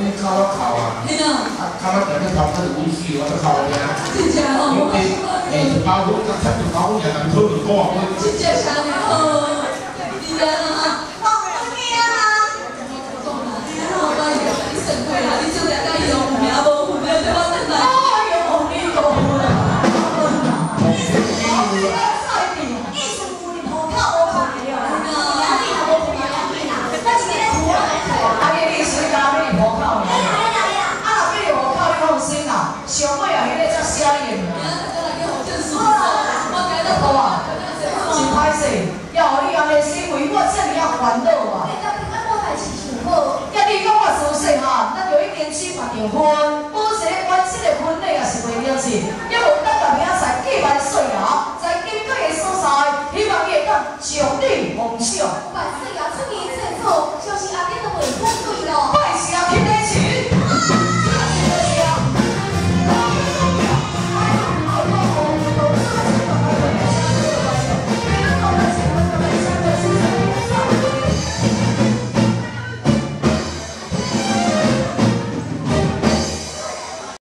你考啊考啊，考到两个考他的无锡，我都考了呀。 真正哦，我包括他才不包人，他偷你多少分？ 真正啥呢？哦，你人啊，放东西啊！你省会啦，你就两个有名无名对我真啦。哎呦，你个混啊！艺术有你投票无看的哦，压力也无看压力啦，我今天图来睇啊，阿你水加俾你投票。啊，俾你投票，你放心啦，上尾啊，迄个才写验。好啊，真歹势，要互你安尼行为，我这么样烦恼啊！要你讲我做事哈，咱就一定去办着婚，保持关系的婚礼也是袂了是，要无等下明仔载计万岁啊！